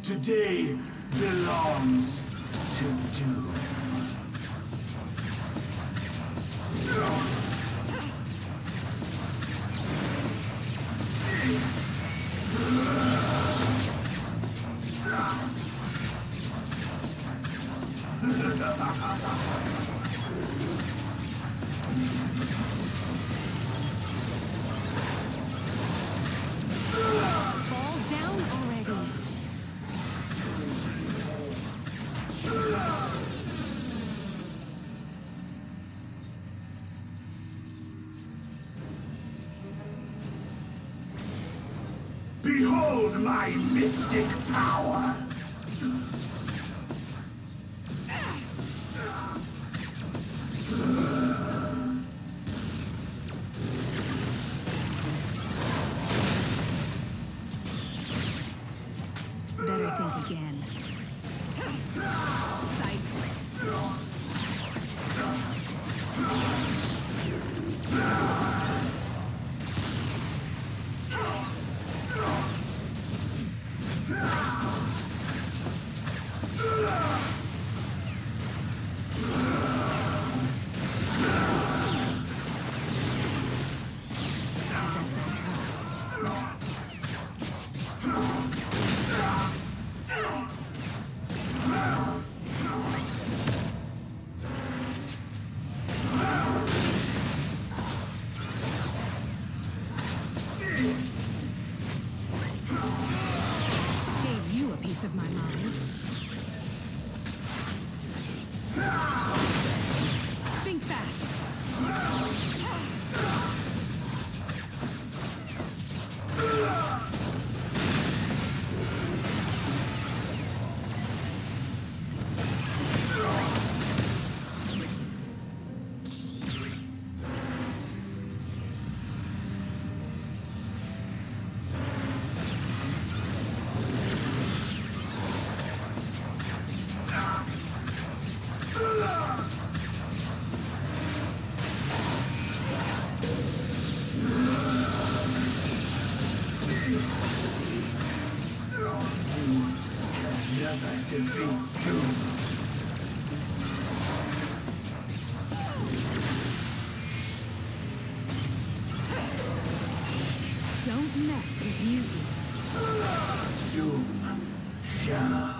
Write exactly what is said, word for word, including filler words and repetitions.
Today belongs to Doom. Fall down already. Behold my mystic power! Better think again. Psych. Gave you a piece of my mind. Think fast. Never defeat Doom. Don't mess with mutants. Doom shall